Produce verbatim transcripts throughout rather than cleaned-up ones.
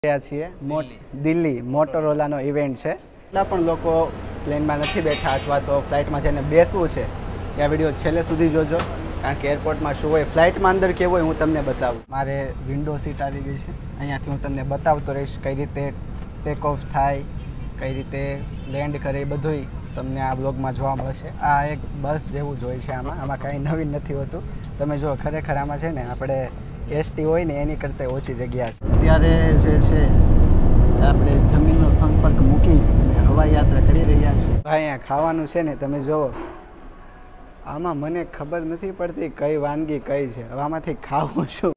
છીએ દિલ્હી મોટોરોલાનો ઇવેન્ટ છે. એટલા પણ લોકો પ્લેનમાં નથી બેઠા અથવા તો ફ્લાઇટમાં જઈને બેસવું છે એ આ વિડીયો છેલ્લે સુધી જોજો, કારણ કે એરપોર્ટમાં શું હોય, ફ્લાઇટમાં અંદર કેવું હોય હું તમને બતાવું. મારે વિન્ડો સીટ આવી ગઈ છે, અહીંયાથી હું તમને બતાવતો રહીશ કઈ રીતે ટેક ઓફ થાય, કઈ રીતે લેન્ડ કરે, એ બધું તમને આ બ્લોગમાં જોવા મળશે. આ એક બસ જેવું જ હોય છે, આમાં આમાં કાંઈ નવીન નથી હોતું. તમે જો ખરેખર આમાં છે ને આપણે એસટી હોય ને એની કરતાં ઓછી જગ્યા છે. અત્યારે જે છે આપણે જમીનનો સંપર્ક મૂકી હવાઈ યાત્રા કરી રહ્યા છીએ. અહીંયા ખાવાનું છે ને તમે જુઓ, આમાં મને ખબર નથી પડતી કઈ વાનગી કઈ છે, હવે આમાંથી ખાવું શું.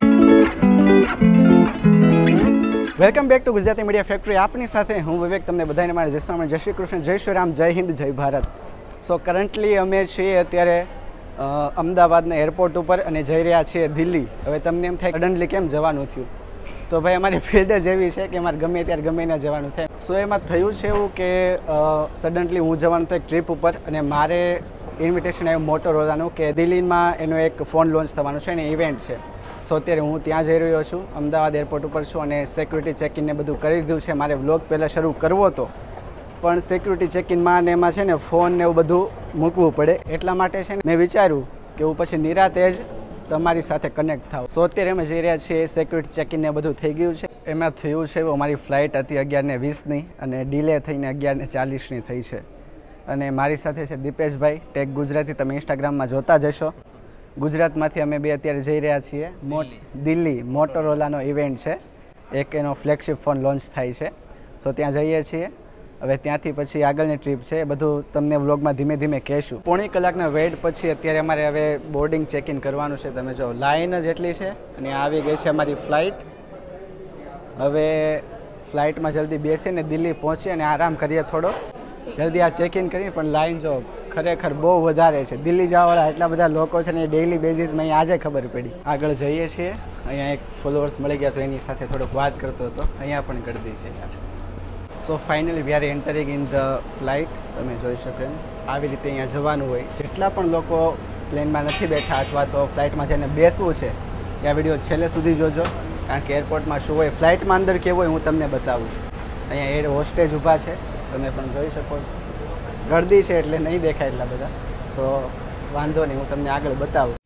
Welcome back to Gujarati media factory. આપની સાથે હું વિવેક, તમને બધાને મારા જય સ્વામી, જય શ્રી કૃષ્ણ, જય શ્રી રામ, જય હિન્દ, જય ભારત. સો કરન્ટલી અમે છીએ અત્યારે અમદાવાદના એરપોર્ટ ઉપર અને જઈ રહ્યા છીએ દિલ્હી. હવે તમને એમ થાય સડનલી કેમ જવાનું થયું, તો ભાઈ અમારી ફિલ્ડ જ એવી છે કે અમારે ગમે ત્યારે ગમે ત્યાં જવાનું થાય. સો એમાં થયું છે એવું કે સડનલી હું જવાનું થાય ટ્રીપ ઉપર, અને મારે ઇન્વિટેશન આવ્યું મોટોરોલાનું કે દિલ્હીમાં એનો એક ફોન લોન્ચ થવાનું છે અને ઇવેન્ટ છે. સો અત્યારે હું ત્યાં જઈ રહ્યો છું, અમદાવાદ એરપોર્ટ ઉપર છું અને સિક્યુરિટી ચેકિંગને બધું કરી દીધું છે. મારે વ્લોગ પહેલાં શરૂ કરવો હતો, પણ સિક્યુરિટી ચેકિનમાં ને એમાં છે ને ફોન ને એવું બધું મૂકવું પડે, એટલા માટે છે ને મેં વિચાર્યું કે હું પછી નિરાતે જ તમારી સાથે કનેક્ટ થાવ. સો અત્યારે અમે જઈ રહ્યા છીએ, સિક્યુરિટી ચેકિંગ ને બધું થઈ ગયું છે. એમાં થયું છે અમારી ફ્લાઇટ હતી અગિયાર ને વીસની અને ડીલે થઈને અગિયાર ને ચાલીસની થઈ છે. અને મારી સાથે છે દીપેશભાઈ, ટેક ગુજરાતી, તમે ઇન્સ્ટાગ્રામમાં જોતા જશો. ગુજરાતમાંથી અમે બે અત્યારે જઈ રહ્યા છીએ દિલ્હી મોટોરોલાનો ઇવેન્ટ છે, એક એનો ફ્લેગશિપ ફોન લોન્ચ થાય છે. સો ત્યાં જઈએ છીએ. હવે ત્યાંથી પછી આગળની ટ્રીપ છે, એ બધું તમને વ્લોગમાં ધીમે ધીમે કહેશું. પોણી કલાકના વેઇટ પછી અત્યારે અમારે હવે બોર્ડિંગ ચેક ઇન કરવાનું છે. તમે જો લાઈન જ એટલી છે અને આવી ગઈ છે અમારી ફ્લાઇટ. હવે ફ્લાઇટમાં જલ્દી બેસીને દિલ્હી પહોંચીએ અને આરામ કરીએ થોડો. જલ્દી આ ચેક ઇન કરીએ, પણ લાઈન જો ખરેખર બહુ વધારે છે. દિલ્હી જવાવાળા એટલા બધા લોકો છે ને એ ડેઇલી બેઝિસમાં અહીંયા આજે ખબર પડી. આગળ જઈએ છીએ, અહીંયા એક ફોલોઅર્સ મળી ગયા તો એની સાથે થોડોક વાત કરતો હતો. અહીંયા પણ ગળદી છે યાર. So finally we are entering in the flight. તમે જોઈ શકો આવી રીતે અહીંયા જવાનું હોય. જેટલા પણ લોકો પ્લેનમાં નથી બેઠા અથવા તો ફ્લાઇટમાં જઈને બેસવું છે એ આ વિડીયો છેલ્લે સુધી જોજો, કારણ કે એરપોર્ટમાં શું હોય, ફ્લાઇટમાં અંદર કેવું હોય હું તમને બતાવું. અહીંયા એર હોસ્ટેજ ઊભા છે, તમે પણ જોઈ શકો છો. ગળદી છે એટલે નહીં દેખાય એટલા બધા. સો વાંધો નહીં, હું તમને આગળ બતાવું.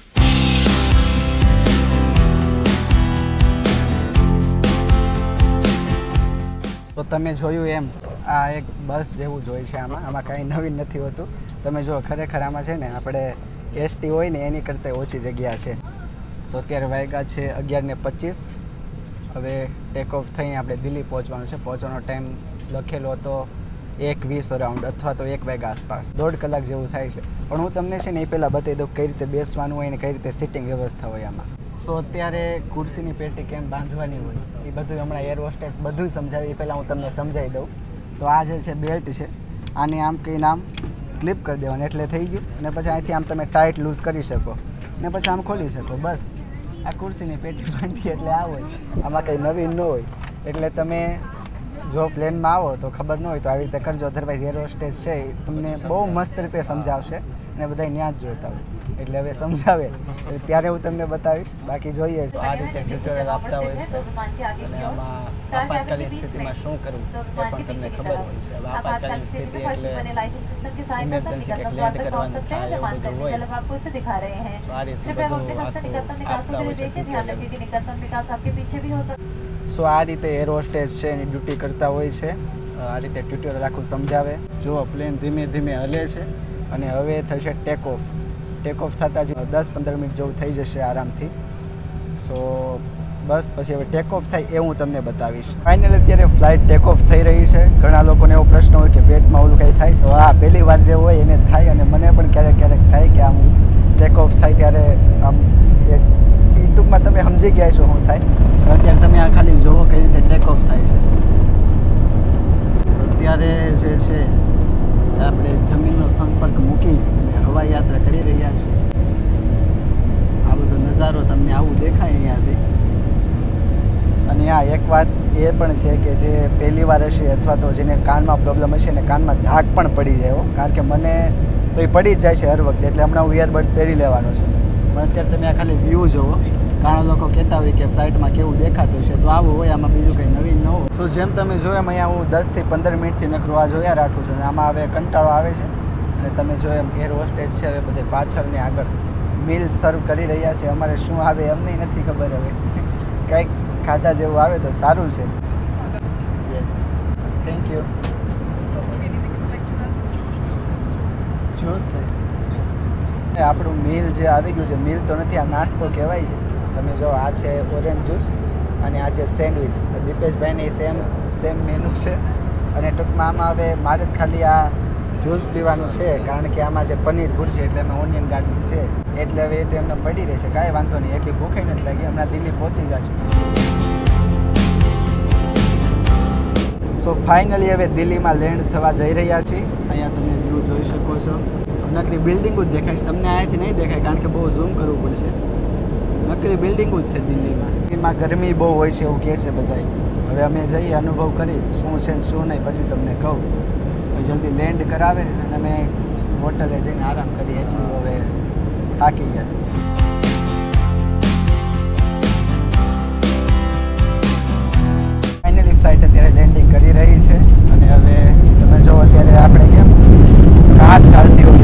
તો તમે જોયું એમ આ એક બસ જેવું જ હોય છે, આમાં આમાં કાંઈ નવીન નથી હોતું. તમે જો ખરેખર આમાં છે ને આપણે એસટી હોય ને એની કરતાં ઓછી જગ્યા છે. સો અત્યારે વાગ્યા છે અગિયાર ને પચીસ. હવે ટેક ઓફ થઈને આપણે દિલ્હી પહોંચવાનું છે. પહોંચવાનો ટાઈમ લખેલો હતો એક વીસ અરાઉન્ડ અથવા તો એક વાગ્યા આસપાસ, દોઢ કલાક જેવું થાય છે. પણ હું તમને છે ને એ પહેલાં બતાવી દઉં કઈ રીતે બેસવાનું હોય ને કઈ રીતે સિટિંગ વ્યવસ્થા હોય આમાં. સો અત્યારે ખુરશીની પેટી કેમ બાંધવાની હોય એ બધું હમણાં એર હોસ્ટેસ બધું સમજાવી, એ પહેલાં હું તમને સમજાવી દઉં. તો આ જે છે બેલ્ટ છે, આને આમ કંઈ આમ ક્લિપ કરી દેવાનું એટલે થઈ ગયું. અને પછી અહીંથી આમ તમે ટાઈટ લૂઝ કરી શકો ને પછી આમ ખોલી શકો. બસ આ ખુરશીની પેટી બાંધી એટલે આ હોય, આમાં કંઈ નવીન ન હોય. એટલે તમે જો પ્લેનમાં આવો તો ખબર ન હોય તો આવી રીતે કરજો. અધરવાઇઝ એર હોસ્ટેસ છે એ તમને બહુ મસ્ત રીતે સમજાવશે અને બધા ત્યાં જ જોતા હોય. એટલે હવે સમજાવે ત્યારે હું તમને બતાવીશ. બાકી જોઈએ આ રીતે ટ્યુટોરિયલ આપતા હોય છે અને આમાં આપાતકાલીન સ્થિતિમાં શું કરવું એ પણ તમને ખબર હોય છે. હવે આપાતકાલીન સ્થિતિ એટલે ઇમરજન્સી કે લેન્ડ કરવાનું થાય એવું બધું હોય. તો આ રીતે બધું આખું આપતા હોય છે ટ્યુટોરિયલ. સો આ રીતે એર હોસ્ટેસ છે એની ડ્યુટી કરતા હોય છે. આ રીતે ટ્યુટોરિયલ આખું સમજાવે. જો પ્લેન ધીમે ધીમે હલે છે અને હવે થશે ટેક ઓફ. ટેક ઓફ થતાં જ દસ પંદર મિનિટ જેવું થઈ જશે આરામથી. સો બસ પછી હવે ટેક ઓફ થાય એ હું તમને બતાવીશ. ફાઇનલ અત્યારે ફ્લાઇટ ટેક ઓફ થઈ રહી છે. ઘણા લોકોને એવો પ્રશ્ન હોય કે પેટમાં ઓલું કંઈ થાય, તો આ પહેલી વાર જે હોય એને થાય. અને મને પણ ક્યારેક ક્યારેક થાય કે આમ ટેક ઓફ થાય ત્યારે આમ એ ટૂંકમાં તમે સમજી ગયા છો શું થાય. અત્યારે તમે આ ખાલી જોવો કઈ રીતે ટેક ઓફ થાય છે. અત્યારે જે છે આપણે જમીનનો સંપર્ક મૂકી હવાઈ યાત્રા કરી રહ્યા છીએ. આ બધો નજારો તમને આવું દેખાય અહીંયાથી. અને આ એક વાત એ પણ છે કે જે પહેલી વાર હશે અથવા તો જેને કાનમાં પ્રોબ્લેમ હશે ને કાનમાં ધાક પણ પડી જાય, કારણ કે મને તો એ પડી જ જાય છે હર વખતે. એટલે હમણાં હું ઇયરબડ્સ પહેરી લેવાનો છું. પણ અત્યારે તમે આ ખાલી વ્યૂ જોવો, ઘણા લોકો કહેતા હોય કે ફ્લાઇટમાં કેવું દેખાતું છે, તો આવું હોય, આમાં બીજું કંઈ નવીન ન હોય. તો જેમ તમે જોયો એમ અહીંયા હું દસથી પંદર મિનિટથી નકરું આ જોયા રાખું છું, અને આમાં હવે કંટાળો આવે છે. અને તમે જોયો એમ એર હોસ્ટેજ છે હવે બધે પાછળની આગળ મીલ સર્વ કરી રહ્યા છે. અમારે શું આવે એમને નથી ખબર, હવે કંઈક ખાધા જેવું આવે તો સારું છે. Yes, thank you. જ્યુસ લઈ આપણું મીલ જે આવી ગયું છે, મીલ તો નથી, આ નાસ્તો કહેવાય છે. તમે જો આ છે ઓરેન્જ જ્યુસ અને આ છે સેન્ડવિચ. દીપેશભાઈની સેમ સેમ મેનુ છે. અને ટૂંકમાં આમાં હવે મારે જ ખાલી આ જ્યુસ પીવાનું છે, કારણ કે આમાં છે પનીર ભુરજી, એટલે એમાં ઓનિયન ગાર્લિક છે, એટલે હવે એ તો એમને પડી રહેશે, કાંઈ વાંધો નહીં. એટલી ભૂખે નથી લાગી, હમણાં દિલ્હી પહોંચી જશું. સો ફાઇનલી હવે દિલ્હીમાં લેન્ડ થવા જઈ રહ્યા છીએ. અહીંયા તમે વ્યૂ જોઈ શકો છો, નકરી બિલ્ડિંગો જ દેખાય છે. તમને અહીંયાથી નહીં દેખાય, કારણ કે બહુ ઝૂમ કરવું પડશે. નકરી બિલ્ડિંગો જ છે દિલ્હીમાં. એમાં ગરમી બહુ હોય છે એવું કહે છે બધા. હવે અમે જઈએ, અનુભવ કરી શું છે ને શું નહીં, પછી તમને કહું. જલ્દી લેન્ડ કરાવે અને અમે હોટલે જઈને આરામ કરીએ, એટલું હવે થાકી ગયા છે. ફાઇનલી ફ્લાઇટ અત્યારે લેન્ડિંગ કરી રહી છે. અને હવે તમે જો અત્યારે આપણે કેમ કાર ચાલતી હોય,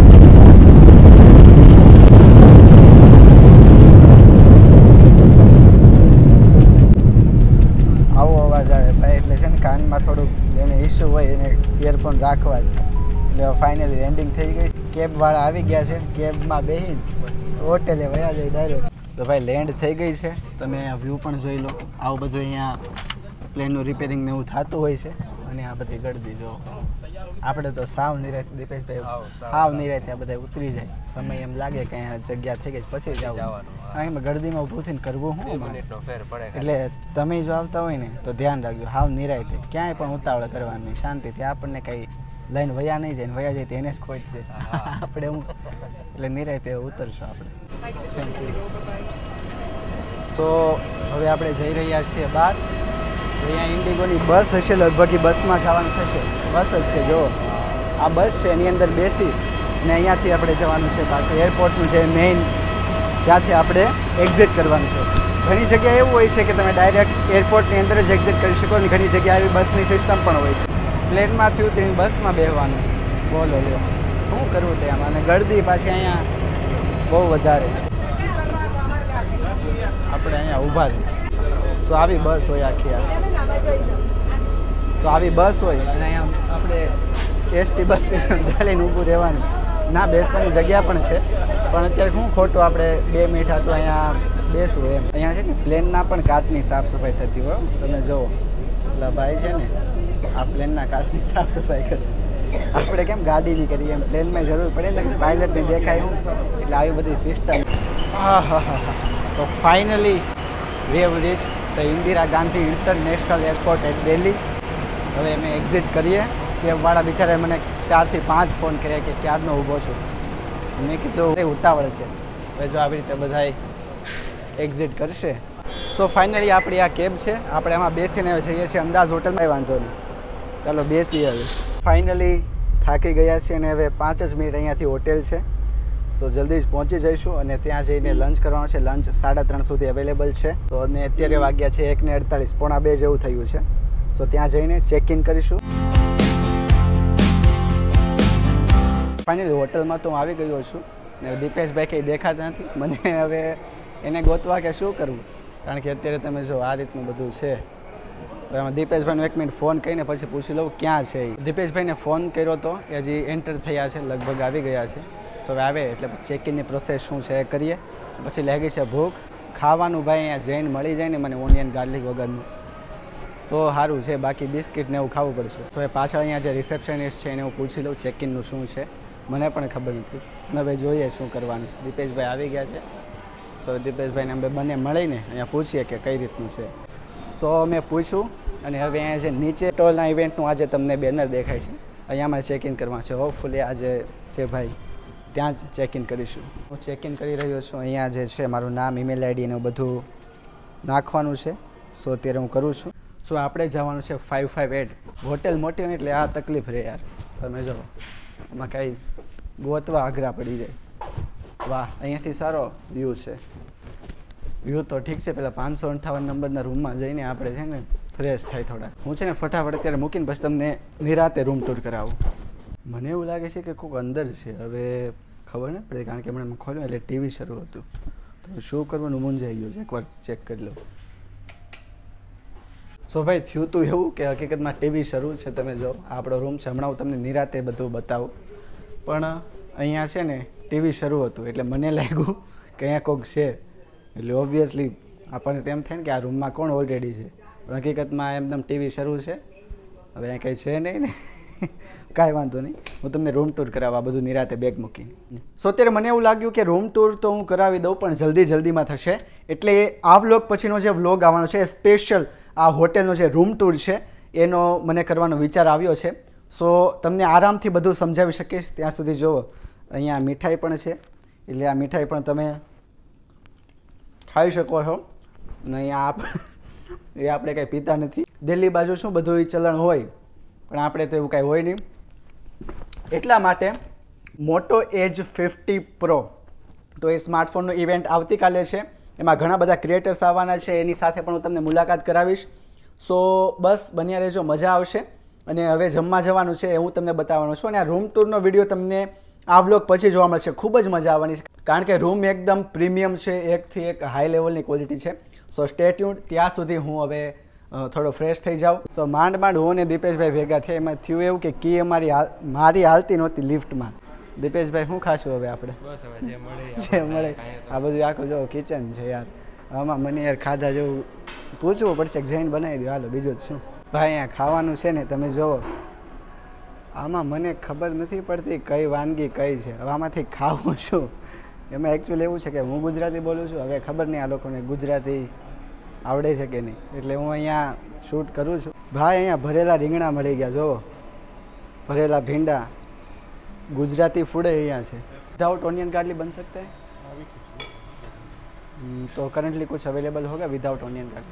આવો અવાજ આવે ભાઈ, એટલે છે ને કાનમાં થોડુંક એને ઇસ્યુ હોય એને ઇયરફોન રાખવા જ. એટલે ફાઇનલી લેન્ડિંગ થઈ ગઈ. કેબવાળા આવી ગયા છે, કેબમાં બેસીને હોટેલે વયા જાય ડાયરેક્ટ. તો ભાઈ લેન્ડ થઈ ગઈ છે. તમે આ વ્યૂ પણ જોઈ લો. આવું બધું અહીંયા પ્લેનનું રિપેરિંગ ને એવું થતું હોય છે. અને આ બધી ગળદી જો આપણે તો સાવ નિરાત, દીપેશભાઈ સાવ નિરાત આ બધા ઉતરી જાય. સમય એમ લાગે કે અહીંયા જગ્યા થઈ ગઈ પછી જવાનું. એમાં ગળદીમાં ઊભું થઈને કરવું શું, એટલે તમે જો આવતા હોય ને તો ધ્યાન રાખજો, હાવ નિરાતે, ક્યાંય પણ ઉતાવળ કરવાની, શાંતિથી. આપણને કંઈ લઈને વયા નહીં જાય, વયા જાય તો એને જ ખોટ જાય. આપણે હું એટલે નિરાતે ઉતરશું આપણે. Thank you. સો હવે આપણે જઈ રહ્યા છીએ બહાર. અહીંયા ઇન્ડિગોની બસ હશે, લગભગ એ બસમાં જવાનું થશે. બસ જ છે, જો આ બસ છે, એની અંદર બેસી અને અહીંયાથી આપણે જવાનું છે પાછું એરપોર્ટનું જે મેઇન, જ્યાંથી આપણે એક્ઝિટ કરવાનું છે. ઘણી જગ્યાએ એવું હોય છે કે તમે ડાયરેક્ટ એરપોર્ટની અંદર જ એક્ઝિટ કરી શકો, અને ઘણી જગ્યાએ આવી બસની સિસ્ટમ પણ હોય છે. પ્લેનમાં થયું તેની બસમાં બેસવાનું. બોલો લ્યો શું કરવું ત્યાં, અને ગળદી પાછી અહીંયા બહુ વધારે. આપણે અહીંયા ઊભા છે. સો આવી બસ હોય આખી આ, સો આવી બસ હોય અને અહીંયા આપણે એસટી બસની ચાલીને ઊભું રહેવાનું. ના બેસવાની જગ્યા પણ છે, પણ અત્યારે શું ખોટું આપણે બે મિનિટ હતું અહીંયા બેસવું એમ. અહીંયા છે ને પ્લેનના પણ કાચની સાફ સફાઈ થતી હોય. તમે જુઓ પેલા ભાઈ છે ને આ પ્લેનના કાચની સાફ સફાઈ કરે. આપણે કેમ ગાડીની કરીએ એમ પ્લેનમાં જરૂર પડે ને, પાયલટને દેખાય હું, એટલે આવી બધી સિસ્ટમ. હા હા હા હા so finally we have reach the Indira Gandhi international airport at Delhi. હવે અમે એક્ઝિટ કરીએ. કેબવાળા બિચારાએ મને ચારથી પાંચ ફોન કર્યા કે ક્યારનો ઊભો છું. મેં કીધું ઉતાવળ છે. હવે જો આવી રીતે બધા એક્ઝિટ કરશે. સો ફાઇનલી આપણી આ કેબ છે, આપણે એમાં બેસીને જઈએ છીએ અમદાવાદ હોટલમાં. વાંધો નહીં, ચાલો બેસીએ. હવે ફાઇનલી થાકી ગયા છીએ અને હવે પાંચ જ મિનિટ અહીંયાથી હોટેલ છે. સો જલ્દી જ પહોંચી જઈશું અને ત્યાં જઈને લંચ કરવાનો છે. લંચ સાડા ત્રણ સુધી અવેલેબલ છે. તો અને અત્યારે વાગ્યા છે એકને અડતાલીસ, પોણા બે જેવું થયું છે. સો ત્યાં જઈને ચેક ઇન કરીશું. ફાઇનલી હોટલમાં તો હું આવી ગયો છું ને દીપેશભાઈ કંઈ દેખાતા નથી મને. હવે એને ગોતવા કે શું કરવું, કારણ કે અત્યારે તમે જો આ રીતનું બધું છે. એમાં દીપેશભાઈનો એક મિનિટ ફોન કરીને પછી પૂછી લઉં ક્યાં છે. દીપેશભાઈને ફોન કર્યો હતો, એ હજી એન્ટર થયા છે, લગભગ આવી ગયા છે. સો હવે આવે એટલે પછી ચેકિનની પ્રોસેસ શું છે એ કરીએ. પછી લાગી છે ભૂખ. ખાવાનું ભાઈ અહીંયા જઈને મળી જાય ને મને ઓનિયન ગાર્લિક વગરનું તો સારું છે, બાકી બિસ્કિટ ને એવું ખાવું પડશે. સો એ પાછળ અહીંયા જે રિસેપ્શનિસ્ટ છે એને હું પૂછી લઉં ચેકિનનું શું છે, મને પણ ખબર નથી. હવે જોઈએ શું કરવાનું. દીપેશભાઈ આવી ગયા છે. સો દીપેશભાઈને અમે બંને મળીને અહીંયા પૂછીએ કે કઈ રીતનું છે. સો મેં પૂછ્યું અને હવે અહીંયા જે નીચે ટોલના ઇવેન્ટનું આજે તમને બેનર દેખાય છે, અહીંયા મારે ચેક ઇન કરવાનું છે. હોપફુલી આજે છે ભાઈ ત્યાં જ ચેક ઇન કરીશું. હું ચેક ઇન કરી રહ્યો છું. અહીંયા જે છે મારું નામ, ઈમેલ આઈડી ને બધું નાખવાનું છે. સો અત્યારે હું કરું છું. સો આપણે જવાનું છે ફાઇવ ફાઇવ એટ. હોટેલ મોટી હોય એટલે આ તકલીફ રહે યાર. તમે જો એમાં કાંઈ ગોતવા આઘરા પડી જાય. વાહ, અહીંયાથી સારો વ્યૂ છે. વ્યૂ તો ઠીક છે, પેલા પાંચસો અઠ્ઠાવન નંબરના રૂમમાં જઈને આપણે છે ને ફ્રેશ થાય થોડા. હું છે ને ફટાફટ અત્યારે મૂકીને પછી તમને નિરાતે રૂમ ટૂર કરાવું. મને એવું લાગે છે કે કોઈક અંદર છે, હવે ખબર ન પડે કારણ કે હમણાં ખોલ્યું એટલે ટીવી શરૂ હતું તો શું કરવાનું મૂંઝાઈ ગયું છે. એકવાર ચેક કરી લઉં. સો ભાઈ થયું તું એવું કે હકીકતમાં ટીવી શરૂ છે. તમે જો આપણો રૂમ છે, હમણાં હું તમને નિરાતે બધું બતાવું. પણ અહીંયા છે ને ટીવી શરૂ હતું એટલે મને લાગ્યું કે અહીંયા કોઈક છે, એટલે ઓબ્વિયસલી આપણને તેમ થાય ને કે આ રૂમમાં કોણ ઓલરેડી છે, પણ હકીકતમાં એમદમ ટીવી શરૂ છે. હવે અહીંયા કંઈ છે નહીં ને કાંઈ વાંધો નહીં, હું તમને રૂમ ટૂર કરાવવા બધું નિરાતે બેગ મૂકીને. સો અત્યારે મને એવું લાગ્યું કે રૂમ ટૂર તો હું કરાવી દઉં પણ જલ્દી જલ્દીમાં થશે, એટલે આ વ્લોગ પછીનો જે વ્લોગ આવવાનો છે સ્પેશિયલ આ હોટેલનો જે રૂમ ટૂર છે એનો મને કરવાનો વિચાર આવ્યો છે. સો તમને આરામથી બધું સમજાવી શકીશ. ત્યાં સુધી જુઓ અહીંયા મીઠાઈ પણ છે, એટલે આ મીઠાઈ પણ તમે ખાઈ શકો છો. અને અહીંયા આપ એ આપણે કંઈ પીતા નથી. દિલ્હી બાજુ શું બધું ચલણ હોય પણ આપણે તો એવું કાંઈ હોય નહીં. એટલા માટે મોટો એજ ફિફ્ટી પ્રો તો એ સ્માર્ટફોનનો ઇવેન્ટ આવતીકાલે છે. એમાં ઘણા બધા ક્રિએટર્સ આવવાના છે, એની સાથે પણ હું તમને મુલાકાત કરાવીશ. સો બસ બન્યા રહેજો, મજા આવશે. અને હવે જમવા જવાનું છે એ હું તમને બતાવવાનો છું. અને આ રૂમ ટૂરનો વિડીયો તમને આ વ્લોગ પછી જોવા મળશે. ખૂબ જ મજા આવવાની છે કારણ કે રૂમ એકદમ પ્રીમિયમ છે, એકથી એક હાઈ લેવલની ક્વોલિટી છે. So stay tuned. ત્યાં સુધી હું હવે થોડો ફ્રેશ થઈ જાઉં. તો માંડ માંડ હું અને દીપેશભાઈ ભેગા થયા. એમાં થયું એવું કે કી અમારી મારી હાલતી નહોતી લિફ્ટમાં. દીપેશભાઈ શું ખાશું હવે આપણે? જે મળે આ બધું આખું જો કિચન છે યાર. આમાં મને યાર ખાધા જેવું પૂછવું પડશે કે જઈને બનાવી દો. હાલો બીજું જ શું ભાઈ, અહીંયા ખાવાનું છે ને તમે જુઓ. આમાં મને ખબર નથી પડતી કઈ વાનગી કઈ છે. હવે આમાંથી ખાવું શું? એમાં એકચ્યુઅલી એવું છે કે હું ગુજરાતી બોલું છું, હવે ખબર નહીં આ લોકોને ગુજરાતી આવડે છે કે નહીં, એટલે હું અહીંયા શૂટ કરું છું. ભાઈ અહીંયા ભરેલા રીંગણા મળી ગયા, જુઓ ભરેલા ભીંડા. गुजराती फूड है यहाँ से. विदाउट ऑनियन गार्लिक बन सकता है तो करंटली कुछ अवेलेबल होगा विदाउट ऑनियन गार्लिक?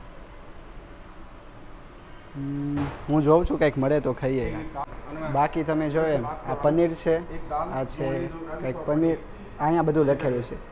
હું જોઉં છું કંઈક મળે તો ખાઈએ યાર. બાકી તમે જો એમ આ પનીર છે, આ છે કંઈક પનીર, અહીંયા બધું લખેલું છે.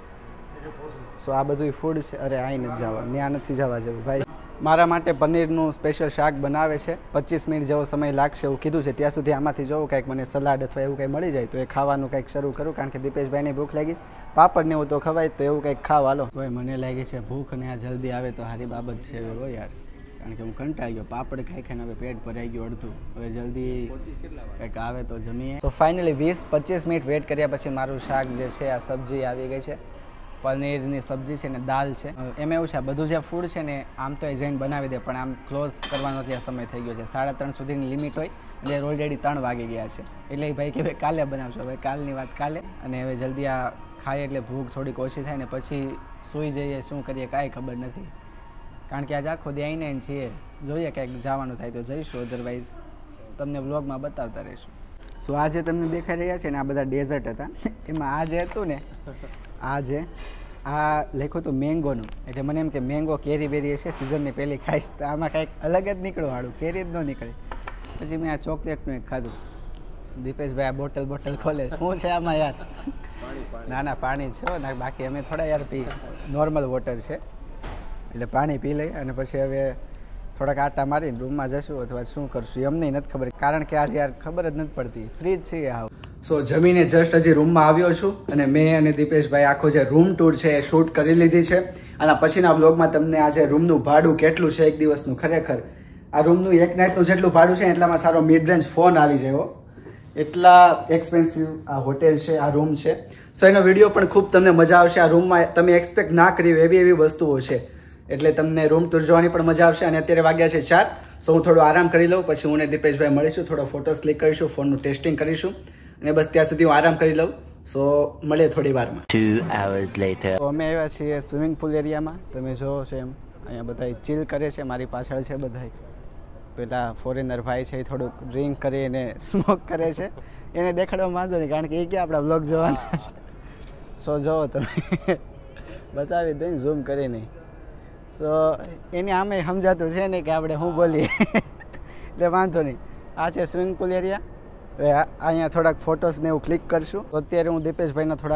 સો આ બધું ફૂડ છે. અરે અહીં નથી જવા, ત્યાં નથી જવા જેવું ભાઈ. મારા માટે પનીરનું સ્પેશિયલ શાક બનાવે છે. પચીસ મિનિટ જેવો સમય લાગશે એવું કીધું છે. ત્યાં સુધી આમાંથી જોવું કંઈક મને સલાડ અથવા એવું કંઈ મળી જાય તો એ ખાવાનું કંઈક શરૂ કરું, કારણ કે દીપેશભાઈને ભૂખ લાગી. પાપડ ને એવું તો ખવાય તો એવું કંઈક ખાવ હાલો. ભાઈ મને લાગે છે ભૂખ અને આ જલ્દી આવે તો સારી બાબત છે હો યાર, કારણ કે હું કંટાળી ગયો. પાપડ ખાઈ ખાઈને હવે પેટ ભરાઈ ગયું અડધું. હવે જલ્દી કંઈક આવે તો જમીએ. તો ફાઇનલી વીસ પચીસ મિનિટ વેઇટ કર્યા પછી મારું શાક જે છે આ સબ્જી આવી ગઈ છે. પનીરની સબ્જી છે ને દાલ છે. એમ એવું છે બધું જે ફૂડ છે ને આમ તો એ જઈને બનાવી દે, પણ આમ ક્લોઝ કરવાનો ત્યાં સમય થઈ ગયો છે. સાડા ત્રણ સુધીની લિમિટ હોય એટલે ઓલરેડી ત્રણ વાગી ગયા છે. એટલે ભાઈ કે ભાઈ કાલે બનાવશો. હવે કાલની વાત કાલે. અને હવે જલ્દી આ ખાઈએ એટલે ભૂખ થોડીક ઓછી થાય ને પછી સૂઈ જઈએ, શું કરીએ કાંઈ ખબર નથી. કારણ કે આજે આખો દી આવીને છીએ, જોઈએ ક્યાંક જવાનું થાય તો જઈશું, અધરવાઇઝ તમને વ્લોગમાં બતાવતા રહીશું. સો આ જે તમને દેખાઈ રહ્યા છે ને આ બધા ડેઝર્ટ હતા. એમાં આ જે હતું ને આ જે આ લખ્યું હતું મેંગોનું, એટલે મને એમ કે મેંગો કેરી બેરી હશે સિઝનની પહેલી ખાઈશ તો આમાં કાંઈક અલગ જ નીકળું વાળું, કેરી જ ન નીકળે. પછી મેં આ ચોકલેટનું એક ખાધું. દીપેશભાઈ આ બોટલ બોટલ ખોલે શું છે આમાં યાર? ના ના પાણી છે ને, બાકી અમે થોડા યાર પી નોર્મલ વોટર છે એટલે પાણી પી લઈ અને પછી હવે થોડાક આટા મારીને રૂમમાં જશું અથવા શું કરશું એમને નથી ખબર, કારણ કે આજે યાર ખબર જ નથી પડતી, ફ્રી જ છીએ હાવ. સો જમીને જસ્ટ હજી રૂમમાં આવ્યો છું અને મેં અને દીપેશભાઈ આખો જે રૂમ ટૂર છે એ શૂટ કરી લીધી છે. આના પછીના વ્લોગમાં તમને આજે રૂમનું ભાડું કેટલું છે એક દિવસનું, ખરેખર આ રૂમનું એક નાઇટનું જેટલું ભાડું છે એટલામાં સારો મિડ રેન્જ ફોન આવી જાય, એટલા એક્સપેન્સિવ આ હોટેલ છે, આ રૂમ છે. સો એનો વિડીયો પણ ખૂબ તમને મજા આવશે. આ રૂમમાં તમે એક્સપેક્ટ ના કરી એવી એવી વસ્તુઓ છે એટલે તમને રૂમ ટૂર જોવાની પણ મજા આવશે. અને અત્યારે વાગ્યા છે ચાર. સો હું થોડું આરામ કરી લઉં, પછી હું દીપેશભાઈ મળીશું, થોડો ફોટોસ ક્લિક કરીશું, ફોનનું ટેસ્ટિંગ કરીશું અને બસ ત્યાં સુધી હું આરામ કરી લઉં. સો મળીએ થોડી વારમાં. Two hours later. તો અમે આવ્યા છીએ સ્વિમિંગ પુલ એરિયામાં. તમે જોવો છો એમ અહીંયા બધા ચીલ કરે છે. મારી પાછળ છે બધા પેલા ફોરેનર ભાઈ છે, એ થોડુંક ડ્રિંક કરીને સ્મોક કરે છે. એને દેખાડવા માંગતો નહીં કારણ કે એ ક્યાં આપણા બ્લોગ જોવાના છે. સો જોવો તમે બતાવી દઈ ઝૂમ કરી નહીં. સો એને આમે સમજાતું છે ને કે આપણે શું બોલીએ એટલે વાંધો નહીં. આ છે સ્વિમિંગ પુલ એરિયા. હવે અહીંયા થોડાક ફોટોસ ને એવું ક્લિક કરશું. તો અત્યારે હું દીપેશભાઈના થોડાક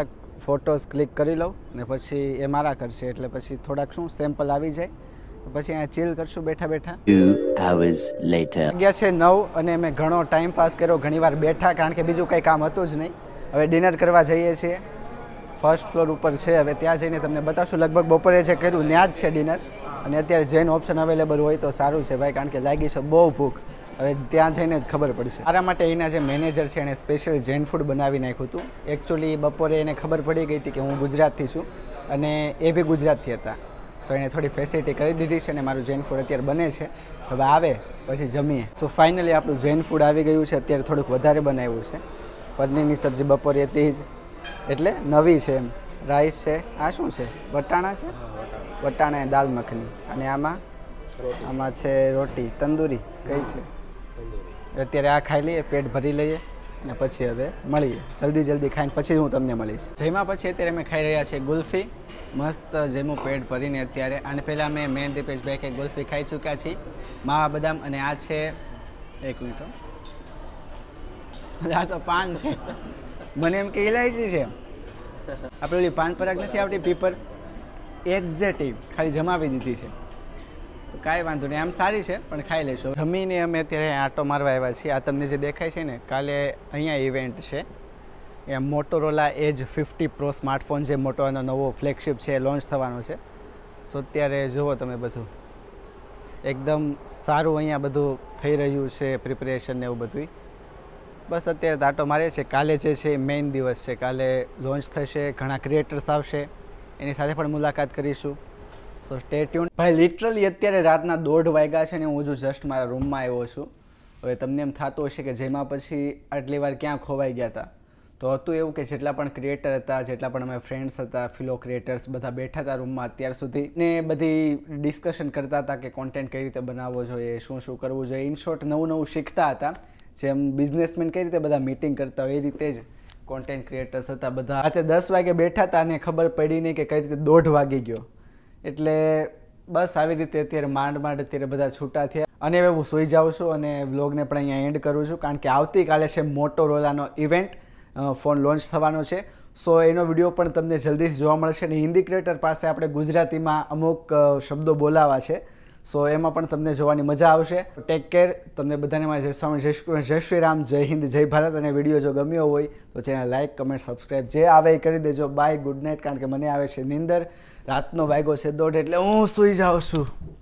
ફોટોઝ ક્લિક કરી લઉં અને પછી એ મારા કરશે એટલે પછી થોડાક શું સેમ્પલ આવી જાય પછી અહીંયા ચીલ કરશું બેઠા બેઠા. Two hours later. ગયા છે નવ અને મેં ઘણો ટાઈમ પાસ કર્યો, ઘણીવાર બેઠા કારણ કે બીજું કંઈ કામ હતું જ નહીં. હવે ડિનર કરવા જઈએ છીએ, ફર્સ્ટ ફ્લોર ઉપર છે. હવે ત્યાં જઈને તમને બતાવશું. લગભગ બપોરે જે કર્યું ત્યાં જ છે ડિનર અને અત્યારે જૈન ઓપ્શન અવેલેબલ હોય તો સારું છે ભાઈ, કારણ કે લાગી છે બહુ ભૂખ. હવે ત્યાં જઈને જ ખબર પડશે. મારા માટે એના જે મેનેજર છે એણે સ્પેશિયલ જૈન ફૂડ બનાવી નાખ્યું હતું. એકચ્યુઅલી બપોરે એને ખબર પડી ગઈ હતી કે હું ગુજરાતથી છું અને એ બી ગુજરાતથી હતા, સો એણે થોડી ફેસિલિટી કરી દીધી છે અને મારું જૈન ફૂડ અત્યારે બને છે. હવે આવે પછી જમીએ. સો ફાઇનલી આપણું જૈન ફૂડ આવી ગયું છે. અત્યારે થોડુંક વધારે બનાવ્યું છે. પનીરની સબ્જી બપોરે હતી જ એટલે નવી છે એમ. રાઈસ છે, આ શું છે? વટાણા છે, વટાણા દાલ મખની અને આમાં આમાં છે રોટી તંદૂરી. કઈ છે? અત્યારે આ ખાઈ લઈએ, પેટ ભરી લઈએ અને પછી હવે મળીએ. જલ્દી જલ્દી ખાઈને પછી હું તમને મળીશ. જમ્યા પછી અત્યારે અમે ખાઈ રહ્યા છીએ ગુલ્ફી. મસ્ત જમ્યું પેટ ભરીને અત્યારે. આને પહેલાં અમે મેન દીપેશભાઈ કંઈક ગુલ્ફી ખાઈ ચૂક્યા છીએ, માવા બદામ. અને આ છે એક મિનિટ, આ તો પાન છે, મને એમ કે ઇલાયચી છે. આપણે ઓલી પાન પરાગ નથી આવતી પીપર, એક્ઝેક્ટ ખાલી જમાવી દીધી છે. કાંઈ વાંધો નહીં, આમ સારી છે પણ ખાઈ લઈશું. જમીને અમે અત્યારે આટો મારવા આવ્યા છીએ. આ તમને જે દેખાય છે ને, કાલે અહીંયા ઇવેન્ટ છે. એ Motorola Edge fifty pro smartphone જે મોટોનો નવો ફ્લેગશિપ છે એ લોન્ચ થવાનો છે. સો અત્યારે જુઓ તમે, બધું એકદમ સારું અહીંયા બધું થઈ રહ્યું છે, પ્રિપરેશન ને એવું બધું. બસ અત્યારે આટો મારીએ છીએ. કાલે જે છે મેઇન દિવસ છે, કાલે લોન્ચ થશે, ઘણા ક્રિએટર્સ આવશે, એની સાથે પણ મુલાકાત કરીશું. So stay tune. ભાઈ લિટરલી અત્યારે રાતના દોઢ વાગ્યા છે ને હું જો જસ્ટ મારા રૂમમાં આવ્યો છું. હવે તમને એમ થતું હશે કે જેમાં પછી આટલી વાર ક્યાં ખોવાઈ ગયા હતા, તો હતું એવું કે જેટલા પણ ક્રિએટર હતા, જેટલા પણ અમે ફ્રેન્ડ્સ હતા, ફિલો ક્રિએટર્સ, બધા બેઠા હતા રૂમમાં અત્યાર સુધી ને બધી ડિસ્કશન કરતા હતા કે કોન્ટેન્ટ કઈ રીતે બનાવવો જોઈએ, શું શું કરવું જોઈએ. ઇન શોર્ટ નવું નવું શીખતા હતા. જેમ બિઝનેસમેન કઈ રીતે બધા મીટિંગ કરતા હોય એ રીતે જ કોન્ટેન્ટ ક્રિએટર્સ હતા બધા. રાતે દસ વાગે બેઠા હતા અને ખબર પડી નહીં કે કઈ રીતે દોઢ વાગી ગયો. એટલે બસ આવી રીતે અત્યારે માંડ માંડ અત્યારે બધા છૂટા થયા અને હવે હું સૂઈ જાઉં છું અને વ્લોગને પણ અહીંયા એન્ડ કરું છું, કારણ કે આવતીકાલે છે મોટોરોલાનો ઇવેન્ટ, ફોન લોન્ચ થવાનો છે. સો એનો વિડીયો પણ તમને જલ્દીથી જોવા મળશે. અને હિન્દી ક્રિએટર પાસે આપણે ગુજરાતીમાં અમુક શબ્દો બોલાવા છે, સો એમાં પણ તમને જોવાની મજા આવશે. Take care. તમને બધાને મારા જય સ્વામી, જય શ્રી જય શ્રી રામ, જય હિન્દ, જય ભારત. અને વિડીયો જો ગમ્યો હોય તો ચેનલ લાઇક, કમેન્ટ, સબસ્ક્રાઈબ જે આવે એ કરી દેજો. બાય, ગુડ નાઇટ, કારણ કે મને આવે છે નીંદર. રાતનો વાગ્યો છે દોઢ એટલે હું સૂઈ જાઉં છું.